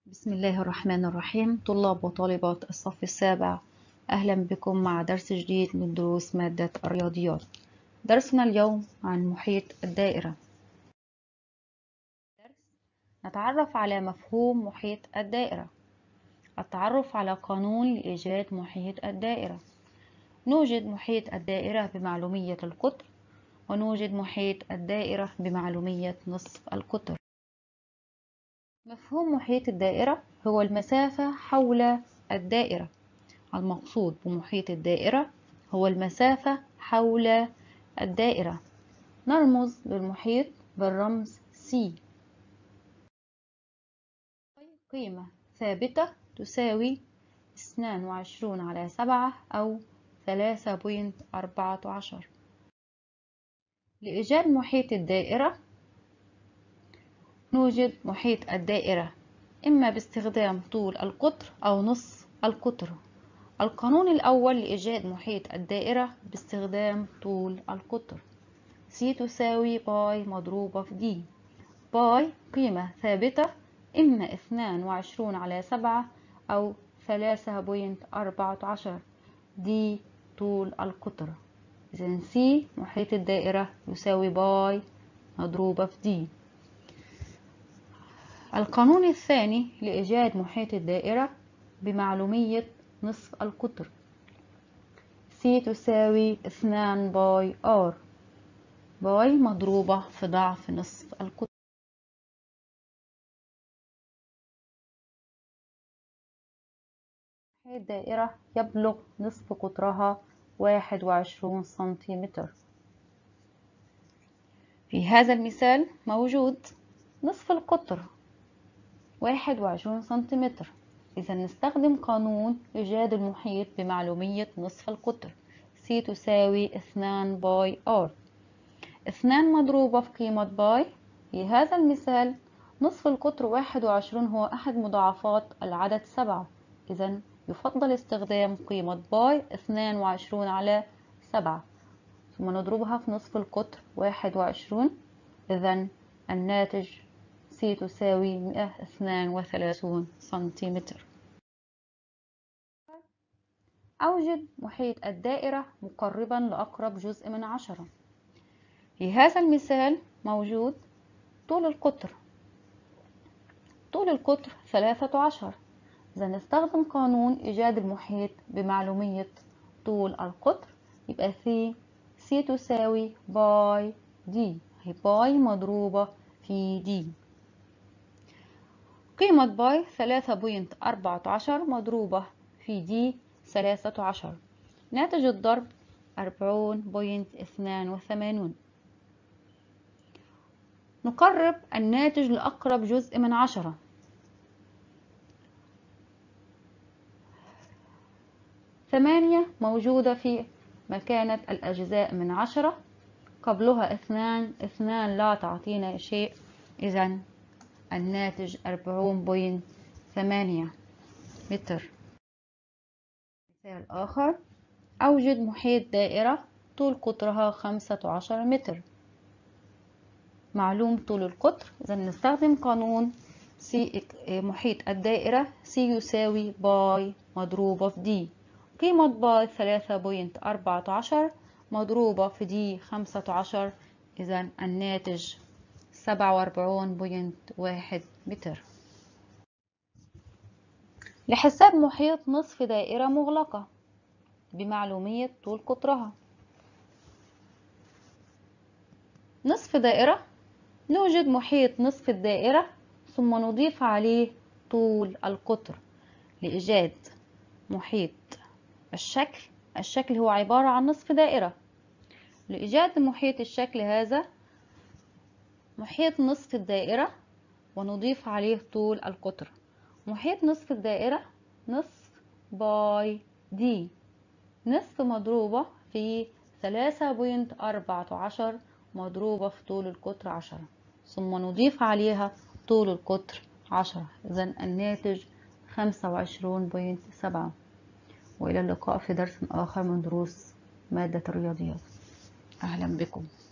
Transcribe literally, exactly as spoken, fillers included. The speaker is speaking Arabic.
بسم الله الرحمن الرحيم. طلاب وطالبات الصف السابع، أهلا بكم مع درس جديد من دروس مادة الرياضيات. درسنا اليوم عن محيط الدائرة. نتعرف على مفهوم محيط الدائرة، التعرف على قانون لإيجاد محيط الدائرة. نوجد محيط الدائرة بمعلومية القطر، ونوجد محيط الدائرة بمعلومية نصف القطر. مفهوم محيط الدائرة هو المسافة حول الدائرة. المقصود بمحيط الدائرة هو المسافة حول الدائرة. نرمز للمحيط بالرمز C. قيمة ثابتة تساوي اثنين وعشرين على سبعة أو ثلاثة فاصلة أربعة عشر. لإيجاد محيط الدائرة نوجد محيط الدائرة إما باستخدام طول القطر أو نصف القطر. القانون الأول لإيجاد محيط الدائرة باستخدام طول القطر. C تساوي باي مضروبة في دي. باي قيمة ثابتة، إما اثنين وعشرين على سبعة أو ثلاثة فاصلة أربعة عشر. دي طول القطر. إذن C محيط الدائرة يساوي باي مضروبة في دي. القانون الثاني لإيجاد محيط الدائرة بمعلومية نصف القطر. C تساوي اثنين باي R. باي مضروبة في ضعف نصف القطر. الدائرة يبلغ نصف قطرها واحد وعشرين سنتيمتر. في هذا المثال موجود نصف القطر واحد وعشرين سنتيمتر. إذا نستخدم قانون إيجاد المحيط بمعلومية نصف القطر. C تساوي اثنين باي R. اثنين مضروبة في قيمة باي. في هذا المثال نصف القطر واحد وعشرين هو أحد مضاعفات العدد سبعة. إذا يفضل استخدام قيمة باي اثنين وعشرين على سبعة، ثم نضربها في نصف القطر واحد وعشرين. إذا الناتج C تساوي مئة واثنين وثلاثين سنتيمتر. أوجد محيط الدائرة مقربا لأقرب جزء من عشرة. في هذا المثال موجود طول القطر. طول القطر ثلاثة عشر. إذا نستخدم قانون إيجاد المحيط بمعلومية طول القطر. يبقى في C تساوي باي دي. هي باي مضروبة في دي. قيمة باي ثلاثة فاصلة أربعة عشر مضروبة في دي ثلاثة عشر. ناتج الضرب أربعين فاصلة اثنين وثمانين. نقرب الناتج لأقرب جزء من عشرة. ثمانية موجودة في مكانة الأجزاء من عشرة، قبلها اثنان. اثنان لا تعطينا شيء، إذن الناتج أربعين فاصلة ثمانية متر. مثال آخر، أوجد محيط دائرة طول قطرها خمسة عشر متر. معلوم طول القطر، إذا نستخدم قانون سي محيط الدائرة. C يساوي باي مضروبة في دي. قيمة باي ثلاثة فاصلة أربعة عشر مضروبة في دي خمسة عشر. إذا الناتج سبعة وأربعين فاصلة واحد متر. لحساب محيط نصف دائرة مغلقة بمعلومية طول قطرها. نصف دائرة، نوجد محيط نصف الدائرة ثم نضيف عليه طول القطر. لإيجاد محيط الشكل، الشكل هو عبارة عن نصف دائرة. لإيجاد محيط الشكل هذا، محيط نصف الدائرة ونضيف عليه طول القطر. محيط نصف الدائرة نصف باي دي. نصف مضروبة في ثلاثة فاصلة أربعة عشر مضروبة في طول القطر عشرة، ثم نضيف عليها طول القطر عشرة. إذا الناتج خمسة وعشرين فاصلة سبعة. وإلى اللقاء في درس آخر من دروس مادة الرياضيات. أهلا بكم.